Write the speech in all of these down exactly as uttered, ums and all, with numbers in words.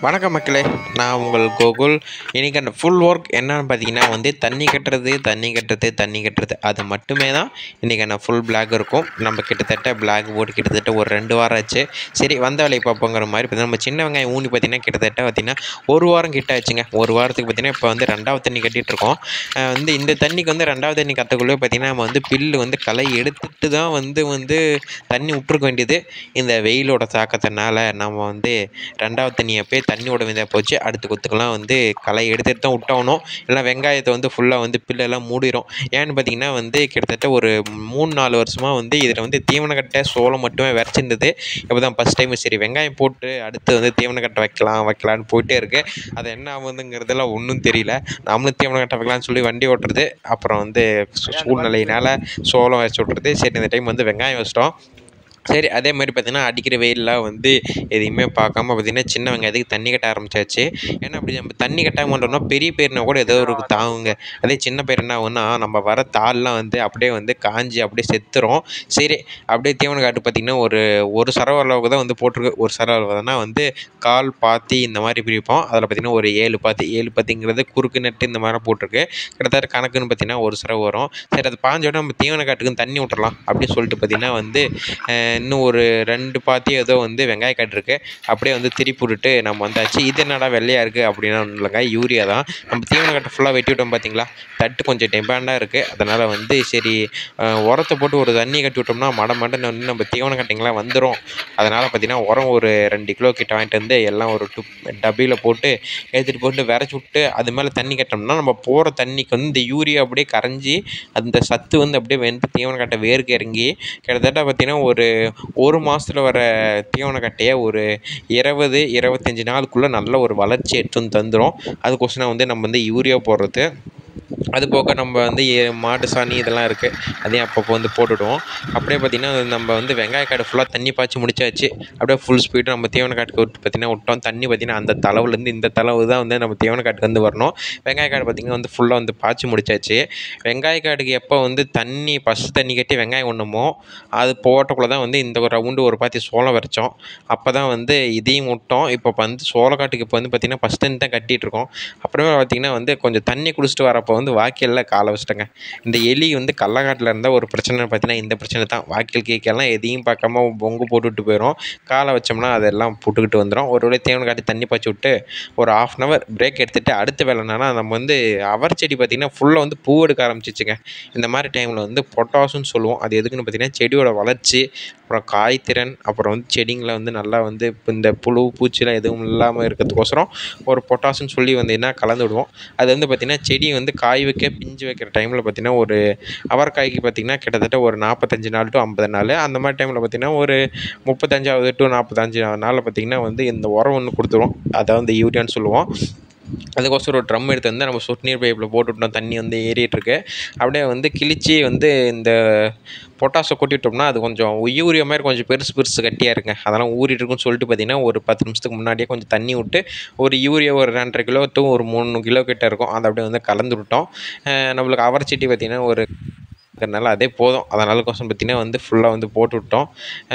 வணக்கம் மக்களே, நான் உங்கள் கோகுல். இன்றைக்கி அந்த ஃபுல் ஒர்க் என்னன்னு பார்த்தீங்கன்னா வந்து தண்ணி கட்டுறது தண்ணி கட்டுறது தண்ணி கட்டுறது அது மட்டுமே தான் இன்றைக்கான ஃபுல் பிளாக் இருக்கும். நம்ம கிட்டத்தட்ட பிளாக் போட்டு கிட்டத்தட்ட ஒரு ரெண்டு வாரம் ஆச்சு. சரி வந்த வேலையை பார்ப்போங்கிற மாதிரி பார்த்தீங்கன்னா நம்ம சின்ன வெங்காயம் ஊனி பார்த்திங்கன்னா கிட்டத்தட்ட பார்த்திங்கன்னா ஒரு வாரம் கிட்ட ஆச்சுங்க. ஒரு வாரத்துக்கு பார்த்திங்கன்னா இப்போ வந்து ரெண்டாவது தண்ணி கட்டிகிட்ருக்கோம். வந்து இந்த தண்ணிக்கு வந்து ரெண்டாவது தண்ணி கட்டக்குள்ளே பார்த்திங்கன்னா நம்ம வந்து பில்லு வந்து களை எடுத்துட்டு தான் வந்து வந்து தண்ணி விட்டுருக்க வேண்டியது. இந்த வெயிலோட தாக்கத்தினால நம்ம வந்து ரெண்டாவது தண்ணி அப்போயே தண்ணி விட வேண்டியதாக போச்சு. அடுத்த கொத்துக்கெல்லாம் வந்து களை எடுத்துகிட்டு தான் விட்டாகணும். இல்லைனா வெங்காயத்தை வந்து ஃபுல்லாக வந்து பில்லெல்லாம் மூடிடும். ஏன்னு பார்த்தீங்கன்னா வந்து கிட்டத்தட்ட ஒரு மூணு நாலு வருஷமாக வந்து இதில் வந்து தீவனக்கட்டை சோளம் மட்டுமே விரைச்சிருந்தது. இப்போ தான் ஃபஸ்ட் டைம் சரி வெங்காயம் போட்டு அடுத்து வந்து தீவனக்கட்டை வைக்கலாம் வைக்கலான்னு போயிட்டே இருக்குது. அது என்ன ஆகுதுங்கிறதெல்லாம் ஒன்றும் தெரியல. நம்மளும் தீவனக்கட்டை வைக்கலான்னு சொல்லி வண்டி ஓட்டுறது, அப்புறம் வந்து சூழ்நிலையினால் சோளம் வச்சு விட்றது. சரி இந்த டைம் வந்து வெங்காயம் வச்சிட்டோம். சரி அதே மாதிரி பார்த்திங்கன்னா அடிக்கிற வெயிலெலாம் வந்து எதையுமே பார்க்காம பார்த்திங்கன்னா சின்ன வெங்காயத்துக்கு தண்ணி கட்ட ஆரம்பிச்சாச்சு. ஏன்னா அப்படி நம்ம தண்ணி கட்டாமல் பண்ணோம்னா பெரிய பயிர்னா கூட ஏதோ ஒரு தாங்குங்க. அதே சின்ன பயிர் என்ன ஆகுன்னா நம்ம வர தாள்லாம் வந்து அப்படியே வந்து காஞ்சி அப்படியே செத்துரும். சரி அப்படியே தீவன காட்டு பார்த்திங்கன்னா ஒரு ஒரு சரவ அளவுக்கு தான் வந்து போட்டிருக்கு. ஒரு சரவ அளவுனா வந்து கால் பாத்தி இந்த மாதிரி பிரிப்போம். அதில் பார்த்திங்கன்னா ஒரு ஏழு பாத்தி ஏழு பாத்திங்கிறது குறுக்கு நட்டு இந்த மாதிரி போட்டிருக்கு. கிட்டத்தட்ட கணக்குன்னு பார்த்திங்கன்னா ஒரு சரவு வரும். சரி அது பாஞ்சோட நம்ம தீவன காட்டுக்குன்னு தண்ணி விட்டுறலாம் அப்படின்னு சொல்லிட்டு பார்த்திங்கன்னா வந்து இன்னும் ஒரு ரெண்டு பாத்தி ஏதோ வந்து வெங்காய காட்டு இருக்குது. அப்படியே வந்து திருப்பி விட்டுட்டு நம்ம வந்தாச்சு. இது என்னடா வெள்ளையாக இருக்குது அப்படின்னா ஒன்றும் இல்லைங்க, யூரியா தான். நம்ம தீவன கட்டை ஃபுல்லாக வெட்டி விட்டோம் பார்த்தீங்களா, தட்டு கொஞ்சம் டிமாண்டாக இருக்குது. அதனால் வந்து சரி உரத்தை போட்டு ஒரு தண்ணி கட்டி விட்டோம்னா மட மடன்னு வந்து நம்ம தீவன கட்டிங்கெலாம் வந்துடும். அதனால் பார்த்திங்கன்னா உரம் ஒரு ரெண்டு கிலோ கிட்ட வாங்கிட்டு வந்து எல்லாம் ஒரு டு டப்பியில் போட்டு எடுத்துகிட்டு போட்டு விரைச்சி விட்டு அது மேலே தண்ணி கட்டோம்னா நம்ம போகிற தண்ணிக்கு வந்து இந்த யூரியா அப்படியே கரைஞ்சி அந்த சத்து வந்து அப்படியே வெந்து தீவன கட்டை வேருக்கு இறங்கி கிட்டத்தட்ட பார்த்திங்கன்னா ஒரு ஒரு மாதத்தில் வர தீவனக்கட்டையை ஒரு இருபது இருபத்தஞ்சி நாளுக்குள்ளே நல்ல ஒரு வளர்ச்சி எடுத்து வந்து தந்துடும். அதுக்கோசரம் வந்து நம்ம வந்து யூரியா போடுறது. அது போக நம்ம வந்து மாட்டு சாணி இதெல்லாம் இருக்குது, அதையும் அப்பப்போ வந்து போட்டுவிடுவோம். அப்படியே பார்த்திங்கன்னா நம்ம வந்து வெங்காய காடு ஃபுல்லாக தண்ணி பாய்ச்சி முடிச்சாச்சு. அப்படியே ஃபுல் ஸ்பீடு நம்ம தீவன காட்டுக்கு விட்டு பார்த்திங்கன்னா விட்டோம். தண்ணி பார்த்திங்கன்னா அந்த தளவுலேருந்து இந்த தளவு தான் வந்து நம்ம தீவன காட்டுக்கு வந்து வரணும். வெங்காய காடு பார்த்திங்கன்னா வந்து ஃபுல்லாக வந்து பாய்ச்சி முடிச்சாச்சு. வெங்காய காடுக்கு எப்போ வந்து தண்ணி ஃபஸ்ட்டு தண்ணி கட்டி வெங்காயம் ஒன்றுமோ அது போட்டக்குள்ளே தான் வந்து இந்த ஒரு ரவுண்டு ஒரு பாத்தி சோளம் வரைச்சோம். அப்போ தான் வந்து இதையும் விட்டோம். இப்போ வந்து சோளக்காட்டுக்கு இப்போ வந்து பார்த்திங்கன்னா ஃபஸ்ட் தண்ணி தான் கட்டிகிட்ருக்கோம். அப்புறமே பார்த்திங்கன்னா வந்து கொஞ்சம் தண்ணி குடிச்சிட்டு வரப்போ வந்து வாய்க்காலில் காலை வச்சிட்டேங்க. இந்த எலி வந்து கள்ளக்காட்டில் இருந்தால் ஒரு பிரச்சனை பார்த்தீங்கன்னா இந்த பிரச்சனை தான். வாய்க்கால் கீக்கெல்லாம் எதையும் பார்க்காம பொங்கு போட்டுவிட்டு போயிடும். காலை வச்சோம்னா அதெல்லாம் புட்டுக்கிட்டு வந்துடும். ஒரு வேளை தேவனை காட்டி தண்ணி பாய்ச்சி விட்டு ஒரு ஆஃப் அன் ஹவர் பிரேக் எடுத்துகிட்டு அடுத்த வேலைனா நம்ம வந்து அவர் செடி பார்த்திங்கன்னா ஃபுல்லாக வந்து பூ எடுக்க ஆரம்பிச்சிச்சுங்க. இந்த மாதிரி டைமில் வந்து பொட்டாசுன்னு சொல்லுவோம். அது எதுக்குன்னு பார்த்திங்கன்னா செடியோட வளர்ச்சி, அப்புறம் காய்த்திறன், அப்புறம் வந்து செடிங்களை வந்து நல்லா வந்து இப்போ இந்த புழு பூச்சிலாம் எதுவும் இல்லாமல் இருக்கிறதுக்கோசரம் ஒரு பொட்டாசுன்னு சொல்லி வந்து என்ன கலந்து விடுவோம். அது வந்து பார்த்திங்கன்னா செடி வந்து காய் வைக்க பிஞ்சு வைக்கிற டைமில் பார்த்திங்கன்னா ஒரு அவரைக்காய்க்கு பார்த்திங்கன்னா கிட்டத்தட்ட ஒரு நாற்பத்தஞ்சு நாள் டு ஐம்பது நாள் அந்த மாதிரி டைமில் பார்த்திங்கன்னா ஒரு முப்பத்தஞ்சாவது டு நாற்பத்தஞ்சு நாளில் பார்த்திங்கன்னா வந்து இந்த உரம் ஒன்று கொடுத்துருவோம். அதாவது இந்த யூரியான்னு சொல்லுவோம். அதுக்கோசரம் ஒரு ட்ரம் எடுத்து வந்து நம்ம சொட்டு நீர் பைப்பில் போட்டுவிட்டோம். தண்ணி வந்து ஏறிட்டுருக்கு. அப்படியே வந்து கிழிச்சி வந்து இந்த பொட்டாசை கொட்டிவிட்டோம்னா அது கொஞ்சம் யூரியா மாதிரி கொஞ்சம் பெருசு பெருசு கட்டியாக இருக்குங்க. அதெல்லாம் ஊறிட்டு இருக்குன்னு சொல்லிட்டு பார்த்திங்கன்னா ஒரு பத்து நிமிஷத்துக்கு முன்னாடியே கொஞ்சம் தண்ணி விட்டு ஒரு யூரியா ஒரு ரெண்டரை கிலோ டு ஒரு மூணு கிலோ கிட்ட இருக்கும். அதை அப்படியே வந்து கலந்து விட்டோம். நம்மளுக்கு அவரை செடி பார்த்திங்கன்னா ஒரு அதனால் அதே போதும். அதனால் கோசம் பார்த்திங்கன்னா வந்து ஃபுல்லாக வந்து போட்டு விட்டோம்.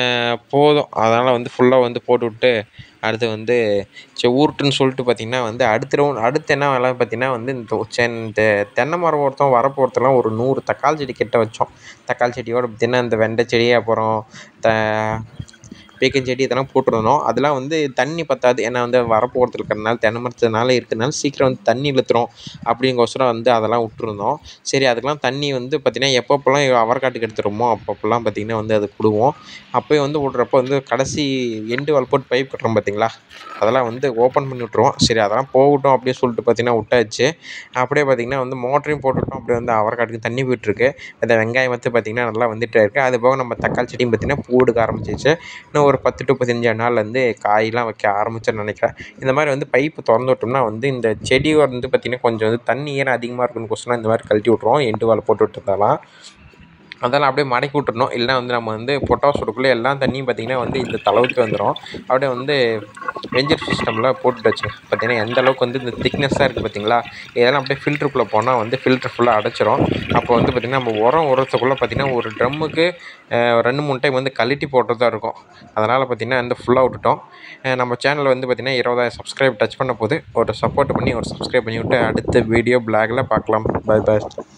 போதும் அதனால் வந்து ஃபுல்லாக வந்து போட்டு விட்டு அடுத்து வந்து சரி ஊருட்டுன்னு சொல்லிட்டு பார்த்திங்கன்னா வந்து அடுத்த ரவுண்ட் அடுத்து என்ன வேலை பார்த்திங்கன்னா வந்து இந்த இந்த தென்னை மரம் ஒருத்தம் வரப்பு ஒருத்தெல்லாம் ஒரு நூறு தக்காளி செடி கிட்ட வச்சோம். தக்காளி செடியோடு பார்த்திங்கன்னா இந்த வெண்டை செடி, அப்புறம் த பீக்கஞ்செடி இதெல்லாம் போட்டுருந்தோம். அதெல்லாம் வந்து தண்ணி பற்றாது. ஏன்னா வந்து வரப்பு ஓரத்தில் இருக்கிறனால தென்னை மரத்தினால இருக்கிறதுனால சீக்கிரம் வந்து தண்ணி இழுத்துரும் அப்படிங்கோசரம் வந்து அதெல்லாம் விட்டுருந்தோம். சரி அதுக்கெலாம் தண்ணி வந்து பார்த்திங்கன்னா எப்பப்போலாம் அவரைக்காட்டுக்கு எடுத்துருமோ அப்பப்போலாம் பார்த்திங்கன்னா வந்து அது விடுவோம். அப்போயும் வந்து விட்றப்போ வந்து கடைசி எண்டு வால் போட்டு பைப் கட்டுறோம் பார்த்திங்களா, அதெல்லாம் வந்து ஓப்பன் பண்ணி விட்ருவோம். சரி அதெல்லாம் போகட்டும் அப்படின்னு சொல்லிட்டு பார்த்திங்கன்னா விட்டாச்சு. அப்படியே பார்த்திங்கன்னா வந்து மோட்டரையும் போட்டுவிட்டோம். அப்படியே வந்து அவரைக்காட்டுக்கு தண்ணி போயிட்டுருக்கு. அந்த வெங்காயம் வந்து பார்த்திங்கன்னா நல்லா வந்துகிட்டே இருக்குது. அது போக நம்ம தக்காளி செடியும் பார்த்திங்கன்னா பூ எடுக்க ஆரம்பிச்சிச்சு. இன்னும் ஒரு பத்து டு பதினஞ்சு நாள்லேருந்து காயெலாம் வைக்க ஆரம்பிச்சேன்னு நினைக்கிறேன். இந்த மாதிரி வந்து பைப்பு திறந்து விட்டோம்னா வந்து இந்த செடி வந்து பார்த்திங்கன்னா கொஞ்சம் வந்து தண்ணி ஏன்னா அதிகமாக இருக்குன்னு கொசரம் இந்த மாதிரி கழட்டி விட்ருவோம். எண்டு வாழை போட்டு விட்டுருந்தாலாம் அதெல்லாம் அப்படியே மடக்கி விட்டுறணும். இல்லைனா வந்து நம்ம வந்து பொட்டாஸ் விடக்குள்ளே எல்லா தண்ணியும் பார்த்திங்கன்னா வந்து இந்த தளவுக்கு வந்துடும். அப்படியே வந்து வெஞ்சர் சிஸ்டமில் போட்டுட்டு வச்சுங்க. பார்த்திங்கன்னா எந்த அளவுக்கு வந்து இந்த திக்னஸ்ஸாக இருக்குது பார்த்திங்களா, இதெல்லாம் அப்படியே ஃபில்ட்ருக்குள்ளே போனால் வந்து ஃபில்ட்ரு ஃபுல்லாக அடைச்சிரும். அப்போ வந்து பார்த்திங்கன்னா நம்ம உரம் உரத்துக்குள்ளே பார்த்திங்கன்னா ஒரு ட்ரம்முக்கு ரெண்டு மூணு டைம் வந்து கழட்டி போட்டுறதா இருக்கும். அதனால் பார்த்திங்கன்னா வந்து ஃபுல்லாக விட்டுட்டோம். நம்ம சேனல் வந்து பார்த்திங்கன்னா இருபதாயிரம் சப்ஸ்கிரைப் டச் பண்ண போது ஒரு சப்போர்ட் பண்ணி ஒரு சப்ஸ்கிரைப் பண்ணி விட்டு அடுத்த வீடியோ பிளாகில் பார்க்கலாம். பை பாய்.